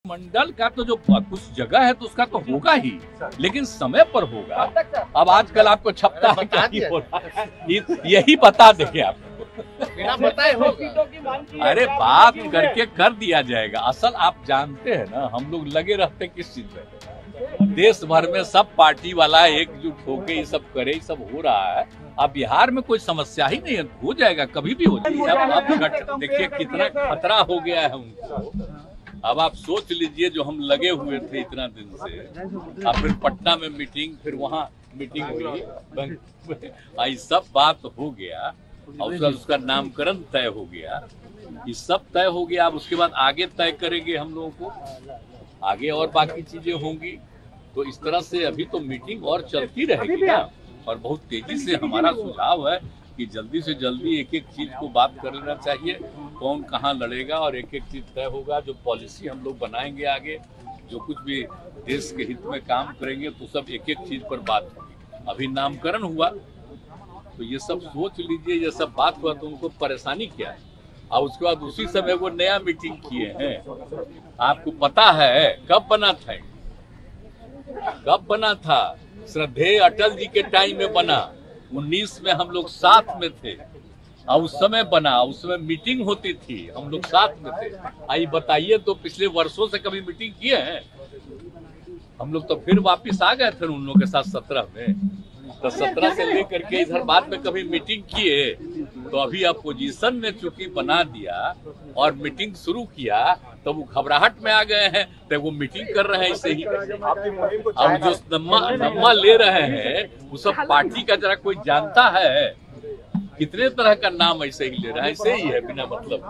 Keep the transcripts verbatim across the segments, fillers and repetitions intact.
मंडल का तो जो कुछ जगह है तो उसका तो होगा ही, लेकिन समय पर होगा। अब आजकल आपको छपता है क्या ही हो रहा है, यही बता देंगे आपको, बिना बताए होगा। अरे बात करके कर दिया जाएगा। असल आप जानते हैं ना, हम लोग लगे रहते किस चीज में, देश भर में सब पार्टी वाला एकजुट होके ये सब करे, ये सब हो रहा है। अब बिहार में कोई समस्या ही नहीं है, हो जाएगा, कभी भी हो जाएगा। अब अब देखिए कितना खतरा हो गया है उनको। अब आप सोच लीजिए, जो हम लगे हुए थे इतना दिन से, अब फिर पटना में मीटिंग, फिर वहाँ मीटिंग हुई, आई सब बात हो गया, और उसका नामकरण तय हो गया, ये सब तय हो गया। अब उसके बाद आगे तय करेंगे हम लोगों को, आगे और बाकी चीजें होंगी। तो इस तरह से अभी तो मीटिंग और चलती रहेगी ना, और बहुत तेजी से हमारा सुझाव है कि जल्दी से जल्दी एक एक चीज को बात कर लेना चाहिए, कौन कहाँ लड़ेगा, और एक एक चीज तय होगा। जो पॉलिसी हम लोग बनाएंगे आगे, जो कुछ भी देश के हित में काम करेंगे, तो सब एक एक चीज पर बात होगी। अभी नामकरण हुआ तो ये सब सोच लीजिए, ये सब बात हुआ तो उनको परेशानी क्या है। और उसके बाद उसी समय वो नया मीटिंग किए हैं। आपको पता है कब बना था, कब बना था? श्रद्धेय अटल जी के टाइम में बना, उन्नीस में हम लोग साथ में थे, और उस समय बना, उस समय मीटिंग होती थी, हम लोग साथ में थे। आई बताइए तो पिछले वर्षों से कभी मीटिंग किए हैं हम लोग? तो फिर वापिस आ गए थे उन लोगों के साथ सत्रह में, तो सत्रह से लेकर के इधर बाद में कभी मीटिंग किए। तो अभी अपोजिशन ने चूंकि बना दिया और मीटिंग शुरू किया, तो वो घबराहट में आ गए हैं, तो वो मीटिंग कर रहे हैं ऐसे ही। अब जो नम्मा नम्मा ले रहे हैं वो सब पार्टी का जरा कोई जानता है? कितने तरह का नाम ऐसे ही ले रहा है, ऐसे ही है बिना मतलब।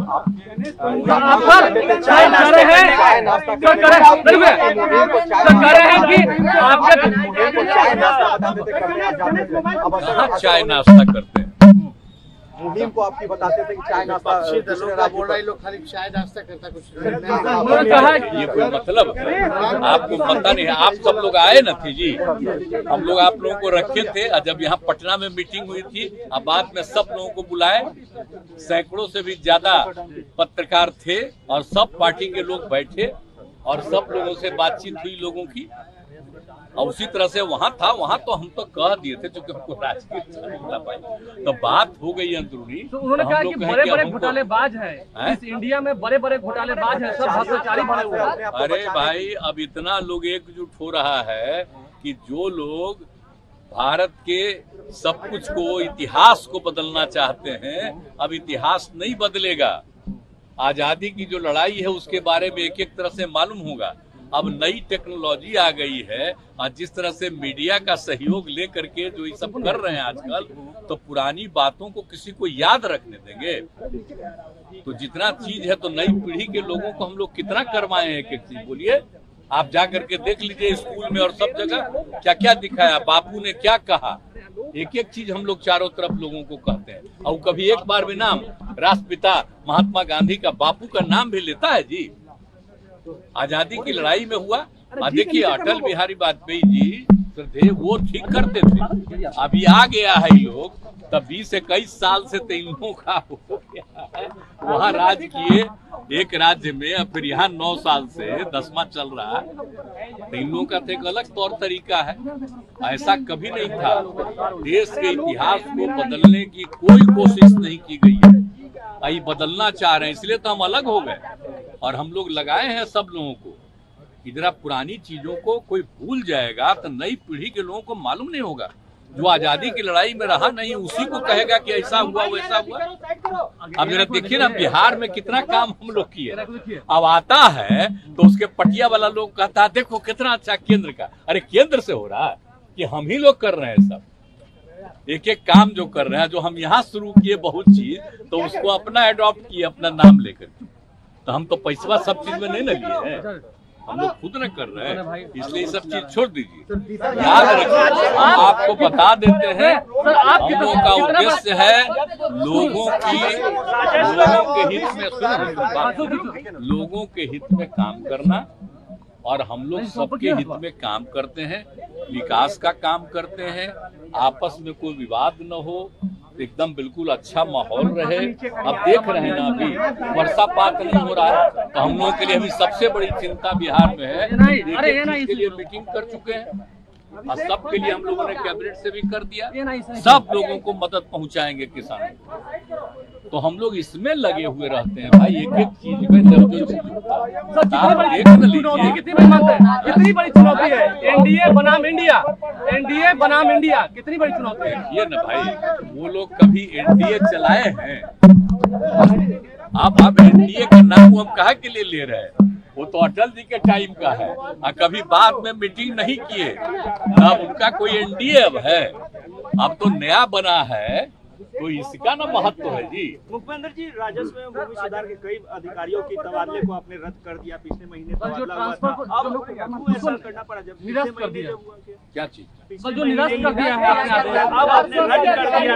कहाँ चाय नाश्ता करते हैं? मुहिम को आपकी बताते थे कि चाय नाश्ता, बोल रहे लोग खाली चाय नाश्ता करता, कुछ ये कोई मतलब है? आपको पता नहीं है? आप सब लोग आए न थे जी, हम लोग आप लोगों को रखे थे। जब यहाँ पटना में मीटिंग हुई थी, अब बाद में सब लोगों को बुलाए, सैकड़ों से भी ज्यादा पत्रकार थे, और सब पार्टी के लोग बैठे, और सब लोगों से बातचीत हुई लोगों की। और उसी तरह से वहाँ था, वहाँ तो हम तो कह दिए थे, क्योंकि हमको राजकीय तो बात हो गई अंदरूनी। तो उन्होंने कहा कि बड़े बड़े घोटालेबाज हैं इस इंडिया में, बड़े बड़े घोटालेबाज हैं, सब भ्रष्टाचारी भरे हुए हैं। अरे भाई, अब इतना लोग एकजुट हो रहा है कि जो लोग भारत के सब कुछ को, इतिहास को बदलना चाहते हैं, अब इतिहास नहीं बदलेगा। आजादी की जो लड़ाई है उसके बारे में एक एक तरह से मालूम होगा। अब नई टेक्नोलॉजी आ गई है, और जिस तरह से मीडिया का सहयोग लेकर के जो ये सब कर रहे हैं आजकल, तो पुरानी बातों को किसी को याद रखने देंगे? तो जितना चीज है, तो नई पीढ़ी के लोगों को हम लोग कितना करवाए हैं एक एक चीज, बोलिए। आप जा करके देख लीजिए स्कूल में और सब जगह क्या क्या दिखाया, बापू ने क्या कहा, एक एक चीज हम लोग चारों तरफ लोगों को कहते हैं। और कभी एक बार भी नाम राष्ट्रपिता महात्मा गांधी का, बापू का नाम भी लेता है जी? आजादी की लड़ाई में हुआ। देखिए अटल बिहारी वाजपेयी जी थे, वो ठीक करते थे। अभी आ गया है लोग, तब बीस इक्कीस साल से तो इन लोगों का हो गया है, वहाँ राज किए एक राज्य में, अब फिर यहाँ नौ साल से दसवां चल रहा है। तो इन लोगों का तो एक अलग तौर तरीका है, ऐसा कभी नहीं था। देश के इतिहास को बदलने की कोई कोशिश नहीं की गई है, आई बदलना चाह रहे हैं, इसलिए तो हम अलग हो गए। और हम लोग लगाए हैं सब लोगों को, इधर पुरानी चीजों को कोई भूल जाएगा तो नई पीढ़ी के लोगों को मालूम नहीं होगा। जो आजादी की लड़ाई में रहा नहीं, उसी को कहेगा कि ऐसा हुआ वैसा हुआ। अब जरा देखिए ना, बिहार में कितना काम हम लोग किए। अब आता है तो उसके पटिया वाला लोग कहता है देखो कितना अच्छा केंद्र का। अरे केंद्र से हो रहा है कि हम ही लोग कर रहे हैं सब, एक एक काम जो कर रहे हैं, जो हम यहाँ शुरू किए बहुत चीज, तो उसको अपना एडॉप्ट किए, अपना नाम लेकर। तो हम तो पैसा सब चीज में नहीं न लिए हैं, हम लोग खुद न कर रहे हैं, इसलिए सब चीज छोड़ दीजिए। याद रखिए, हम आपको बता देते हैं, हम लोगों का उद्देश्य है लोगों की लोगों के हित में सुनो, लोगों के हित में काम करना, और हम लोग सबके हित में काम करते हैं, विकास का काम करते हैं, आपस में कोई विवाद न हो, एकदम बिल्कुल अच्छा माहौल रहे। अब देख रहे हैं ना, अभी वर्षापात नहीं हो रहा है, तो हम लोगों के लिए अभी सबसे बड़ी चिंता बिहार में है। देखिए, इसके लिए मीटिंग कर चुके हैं और सबके लिए हम लोगों ने कैबिनेट से भी कर दिया, सब लोगों को मदद पहुंचाएंगे किसानों को। तो हम लोग इसमें लगे हुए रहते हैं भाई, एक एक चीज में जब जो चीज चुनौती कितनी बड़ी मानते हैं, कितनी बड़ी चुनौती है एनडीए बनाम इंडिया, एनडीए बनाम इंडिया, कितनी बड़ी चुनौती है ये ना भाई। वो लोग कभी एनडीए चलाए हैं? आप आप एनडीए का नाम हम कहा के लिए ले रहे हैं? वो तो अटल जी के टाइम का है, और कभी बाद में मीटिंग नहीं किए, अब उनका कोई एनडीए अब है, अब तो नया बना है, तो इसका ना महत्व है जी। मुख्यमंत्री जी, राजस्व में भूमि सुधार के कई अधिकारियों की तबादले को आपने रद्द कर दिया, पिछले महीने तबादला हुआ था, अब ऐसा करना पड़ा जब निरस्त कर दिया। क्या चीज? सर जो निरस्त कर दिया है आपने, अब आपने रद्द कर दिया।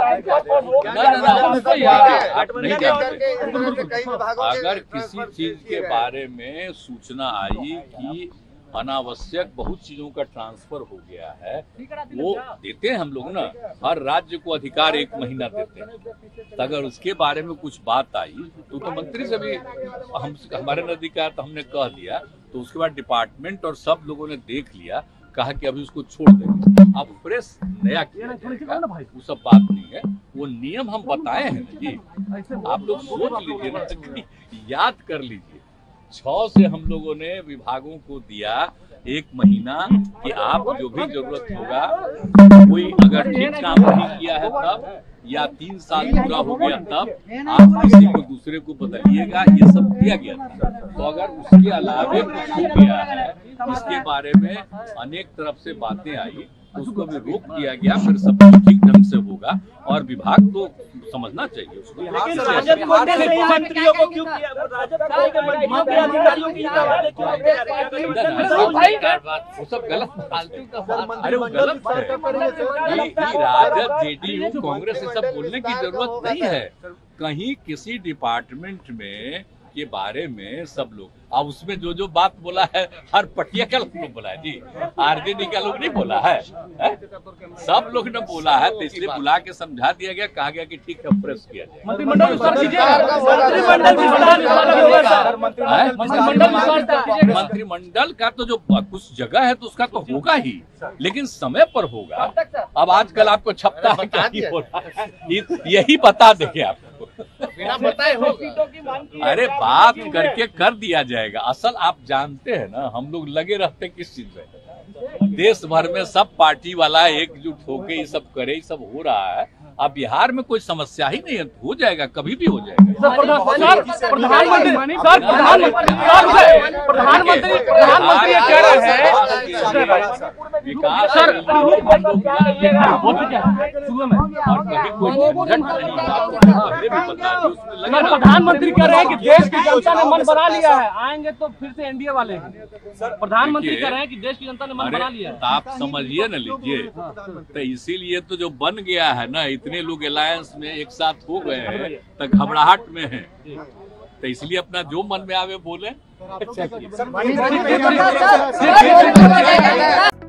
अगर किसी चीज के बारे में सूचना आई कि अनावश्यक बहुत चीजों का ट्रांसफर हो गया है, वो देते हैं हम लोग ना, हर राज्य को अधिकार एक महीना देते हैं। तो अगर उसके बारे में कुछ बात आई तो, तो मंत्री से भी हम हमारे नजदीक आया तो हमने कह दिया, तो उसके बाद डिपार्टमेंट और सब लोगों ने देख लिया, कहा कि अभी उसको छोड़ देंगे, अब फ्रेश नया किया जाएगा, वो सब बात नहीं है। वो नियम हम बताए हैं ना जी, आप लोग सोच लीजिए ना, याद कर लीजिए। छह से हम लोगों ने विभागों को दिया एक महीना कि आप जो भी जरूरत होगा, कोई अगर ठीक काम नहीं किया है तब, या तीन साल पूरा हो गया तब आप किसी को दूसरे को बदलिएगा, ये सब दिया गया था। तो अगर उसके अलावे कुछ हो गया है, इसके बारे में अनेक तरफ से बातें आई, उसको भी रोक दिया गया, फिर सब कुछ ठीक ढंग से होगा, और विभाग तो समझना चाहिए उसको। लेकिन राजद मंत्रियों को क्यों किया, राजद अधिकारियों की वो सब गलत फालतू का बात, अरे वो गलत है। राजद, जेडीयू, कांग्रेस ये सब बोलने की जरूरत नहीं है। कहीं किसी डिपार्टमेंट में के बारे में सब लोग, अब उसमें जो जो बात बोला है, हर पटिया का लोग बोला है जी, आरजेडी का लोग नहीं बोला है, है? सब लोग ने बोला है, तो इसलिए बुला के समझा दिया गया, कहा गया कि ठीक है, प्रेस किया जाए। मंत्रिमंडल मंत्रिमंडल का तो जो कुछ जगह है तो उसका तो होगा ही, लेकिन समय पर होगा। अब आजकल आपको छपता है क्या ही हो रहा है, यही बता देंगे आपको, बिना बताए हो। अरे बात करके कर दिया जाएगा। असल आप जानते हैं ना, हम लोग लगे रहते किस चीज में, देश भर में सब पार्टी वाला एकजुट होके ये सब करे, ये सब हो रहा है। अब बिहार में कोई समस्या ही नहीं है, हो जाएगा, कभी भी हो जाएगा। प्रधानमंत्री प्रधानमंत्री प्रधानमंत्री ये कह रहे हैं विकास सर, प्रधानमंत्री कह रहे हैं कि देश की जनता ने मन बना लिया है, आएंगे तो फिर से एनडीए वाले हैं। प्रधानमंत्री कह रहे हैं कि देश की जनता ने मन बना लिया है। आप समझिए न लीजिए, तो इसीलिए तो जो बन गया है ना, इतने लोग अलायंस में एक साथ हो गए हैं, तो घबराहट में है, तो इसलिए अपना जो मन में आवे बोले।